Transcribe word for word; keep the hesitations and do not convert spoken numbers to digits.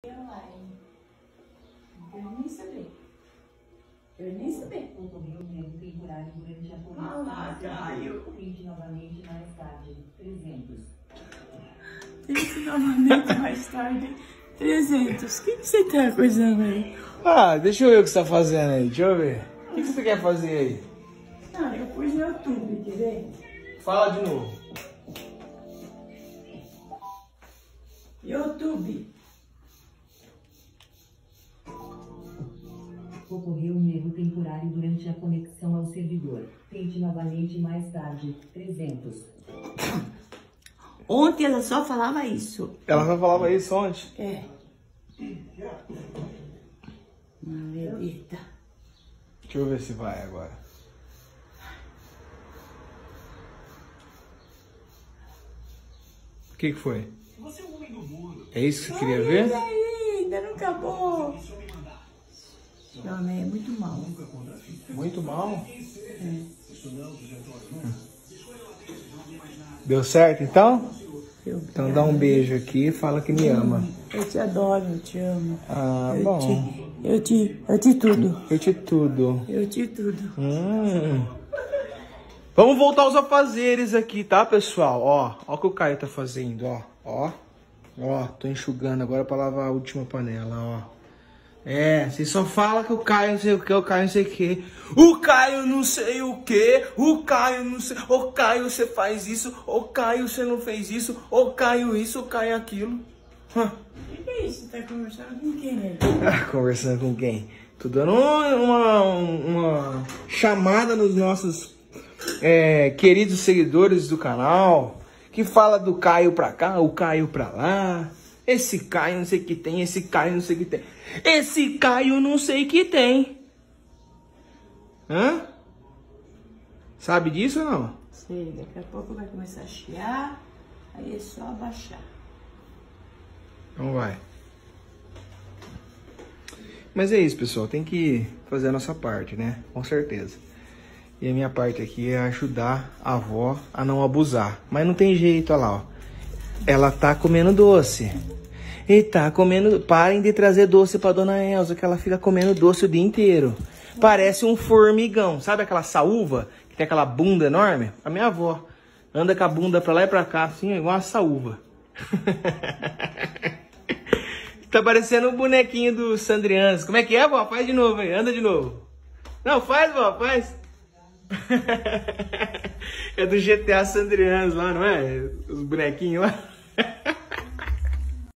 Eu nem sabia. Eu nem sabia. Ocorreu um erro temporário durante a Ah, caiu. Tente novamente mais tarde. trezentos. Tente novamente mais tarde. trezentos. O que, que você tá coisando aí? Ah, deixa eu ver o que você tá fazendo aí. Deixa eu ver. O que, que você quer fazer aí? Ah, eu pus no YouTube, quer ver? Fala de novo. YouTube. Ocorreu um erro temporário durante a conexão ao servidor. Tente novamente mais tarde. trezentos. Ontem ela só falava isso. Ela só falava isso ontem? É. Eita. Deixa eu ver se vai agora. O que que foi? É isso que você queria ver? Aí, ainda não acabou. Esse homem é muito mal. Muito mal. É. Deu certo então? Eu, Então dá um beijo aqui e fala que me ama. eu te adoro, eu te amo. Ah, eu bom. Te, eu te, eu te tudo. Eu te tudo. Eu te tudo. Hum. Vamos voltar aos afazeres aqui, tá, pessoal? Ó, ó o que o Caio tá fazendo, ó. Ó, ó, tô enxugando agora pra lavar a última panela, ó. É, você só fala que o Caio não sei o que, o Caio não sei o que. O Caio não sei o que, o Caio não sei... O Caio, você faz isso, o Caio, você não fez isso, o Caio isso, o Caio aquilo. Hã. O que é isso? Tá conversando com quem, né? Conversando com quem? Tô dando uma, uma chamada nos nossos é, queridos seguidores do canal, que fala do Caio pra cá, o Caio pra lá. Esse Caio não sei o que tem, esse Caio não sei o que tem. Esse Caio não sei o que tem. Hã? Sabe disso ou não? Sei, daqui a pouco vai começar a chiar, aí é só abaixar. Então vai. Mas é isso, pessoal. Tem que fazer a nossa parte, né? Com certeza. E a minha parte aqui é ajudar a avó a não abusar. Mas não tem jeito, olha lá, ó. Ela tá comendo doce. E tá comendo... Parem de trazer doce pra dona Elza, que ela fica comendo doce o dia inteiro. Parece um formigão. Sabe aquela saúva que tem aquela bunda enorme? A minha avó anda com a bunda pra lá e pra cá, assim, igual uma saúva. Tá parecendo um bonequinho do Sandrianos. Como é que é, vó? Faz de novo aí. Anda de novo. Não, faz, vó. Faz. É do G T A Sandrianos lá, não é? Os bonequinhos lá.